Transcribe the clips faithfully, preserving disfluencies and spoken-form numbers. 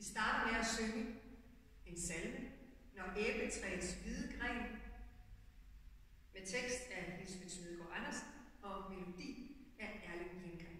starter med at synge en salme, Når æbletræets hvide gren, med tekst af Lisbeth Smedegaard Andersen og melodi af Erling Lindgren.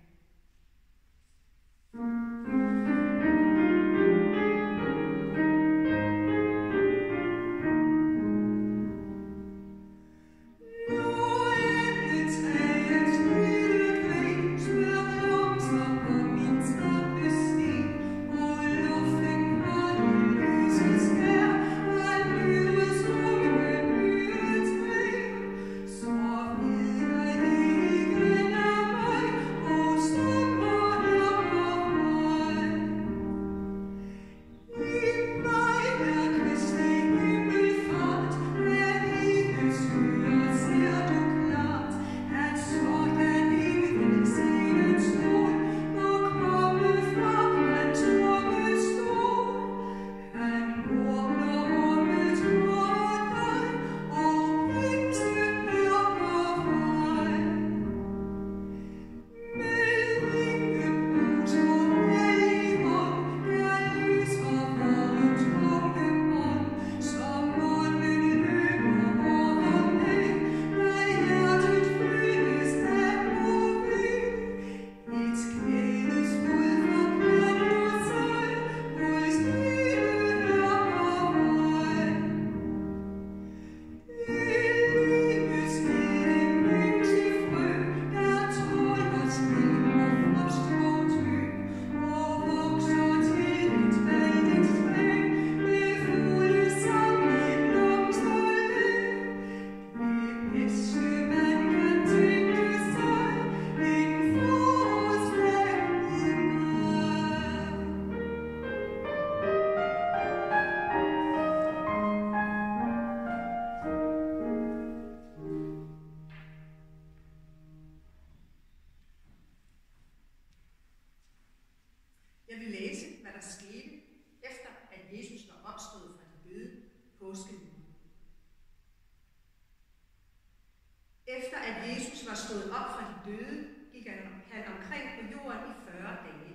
Efter at Jesus var stået op fra de døde, gik han, han omkring på jorden i fyrre dage.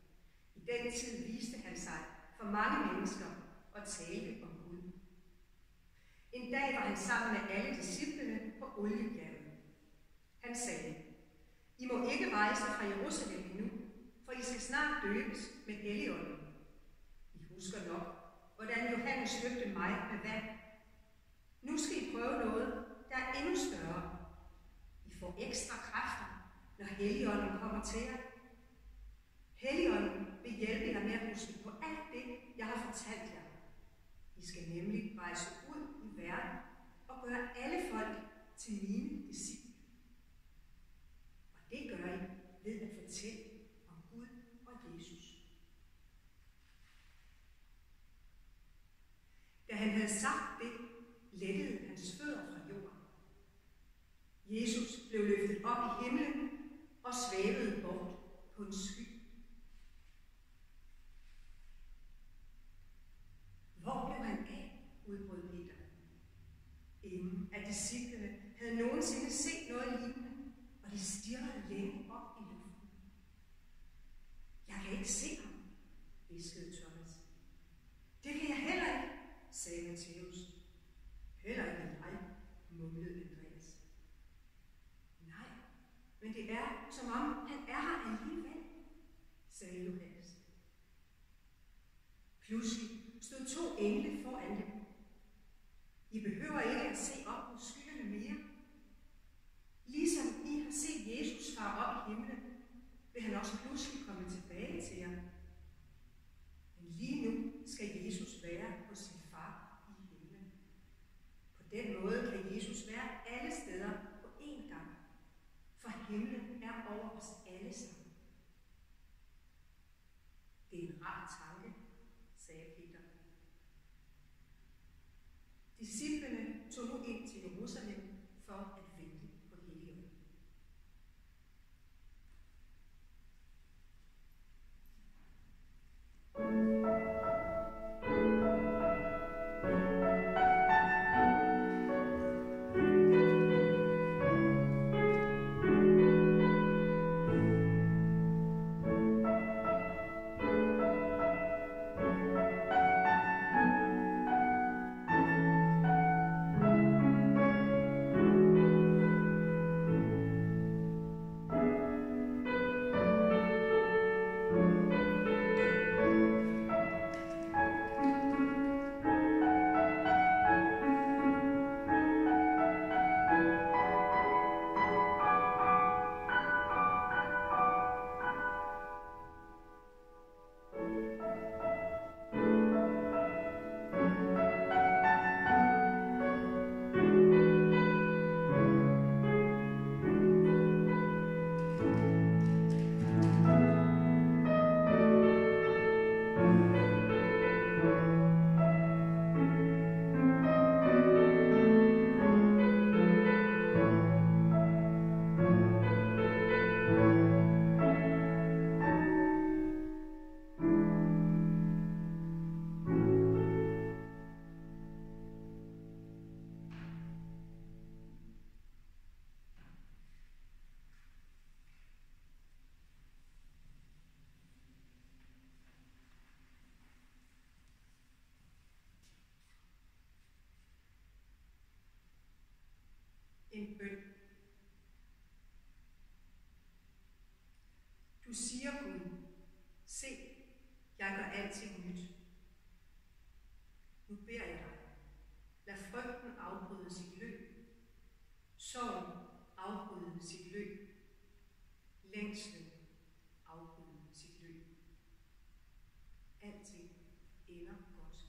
I den tid viste han sig for mange mennesker og talte om Gud. En dag var han sammen med alle disciplene på Oliebjerget. Han sagde, I må ikke rejse fra Jerusalem endnu, for I skal snart døbes med Helligånden. I husker nok, hvordan Johannes døbte mig med vand. Nu skal I prøve noget, der er endnu større. I får ekstra kræfter, når Helligånden kommer til jer. Helligånden vil hjælpe jer med at huske på alt det, jeg har fortalt jer. I skal nemlig rejse ud i verden og gøre alle folk til mine disciple. Og det gør I ved at fortælle om Gud og Jesus. Da han havde sagt det, lettede hans fødder fra jorden. Jesus blev løftet op i himlen og svævede bort på en sky. Hvor blev han af, udbrød Peter. Ingen af disciplene havde nogensinde set noget lignende, og de stirrede længe op i luften. Jeg kan ikke se ham, hviskede Thomas. Det kan jeg heller ikke, sagde Matthæus. Heller ikke jeg, mumlede Andreas. Nej, men det er, som om han er her alligevel, sagde Johannes. Pludselig stod to engle foran dem. I behøver ikke at se op mod skyerne mere. Ligesom I har set Jesus fare op i himlen, vil han også pludselig komme tilbage til jer. Men lige nu skal Jesus være hos sin far i himlen. På den måde kan Jesus være alle steder på én gang, for himlen er over os alle sammen. Det er en rar tanke, sagde Peter. Disciplene tog nu ind til Jerusalem for at vente på Helligånden. Du siger, Gud, se, jeg gør alting nyt. Nu beder jeg dig, lad frygten afbryde sit løb, sorgen afbryde sit løb, længslen afbryde sit løb. Alting ender godt.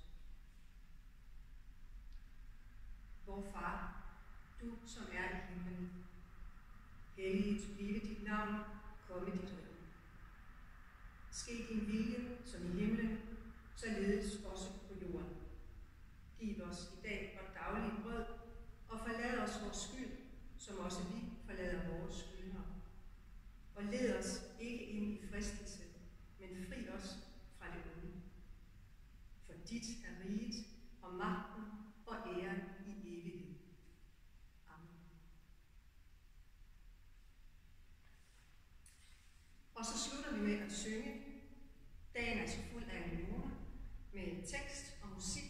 Vor far, du som er i himlen, helliget blive dit navn, komme dit rige. Ske din vilje som i himlen, således også på jorden. Giv os i dag vort daglige brød, og forlad os vores skyld, som også vi forlader vores skyldnere. Og led os ikke ind i fristelse, men fri os fra det onde. For dit er riget og magten og æren i evighed. Amen. Og så slutter vi med at synge. Dagen er så fuld af anemoner med tekst og musik